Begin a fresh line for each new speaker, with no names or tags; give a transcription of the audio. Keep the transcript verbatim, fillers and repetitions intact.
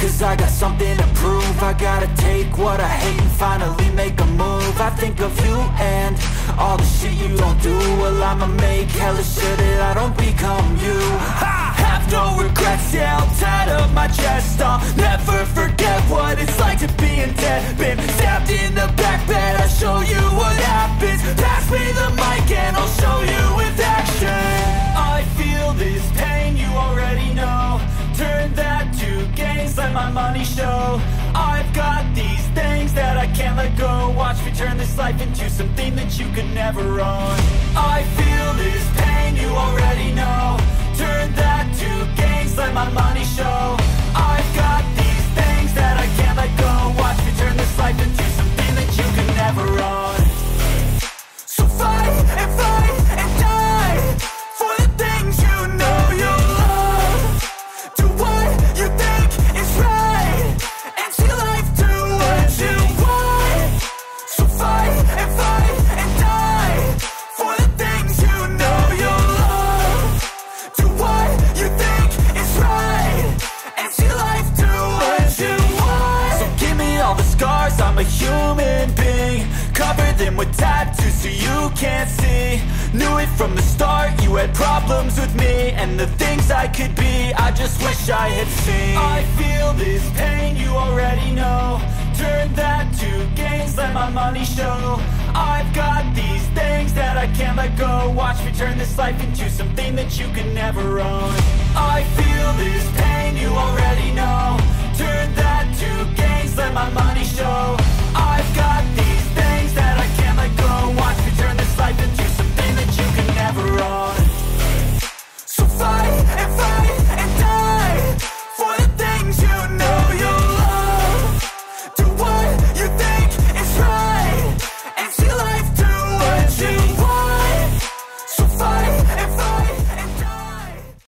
cause I got something to prove. I gotta take what I hate and finally make a move. I think of you and all the shit you don't do. Well, I'ma make hella sure that I don't become you. I have no regrets, yeah, I'll tie up my chest. I'll never forget what it's like to be in debt. Been stabbed in the back bed, I'll show you what happens. Pass me the mic and I'll show you with action. I feel this pain, you already know. Turn that to gains, let my money show. I've got these things that I can't let go. Watch me turn this life into something that you could never own. I feel this pain, you already know. Turn that to gains, let my money show. I've got these things that I can't let go. Watch me turn this life into something that you could never own. So fight and fight and die for the things you know you love. Do what you think is right and see life do what you want. So fight and fight and die for the things you know you love. Do what you think is right and see life do what you want. So give me all the scars, I'm a human being. Cover them with tattoos so you can't see. Knew it from the start, you had problems with me and the things I could be, I just wish I had seen. I feel this pain, you already know. Turn that to gains, let my money show. I've got these things that I can't let go. Watch me turn this life into something that you can never own. I feel this pain, you already know. Turn that to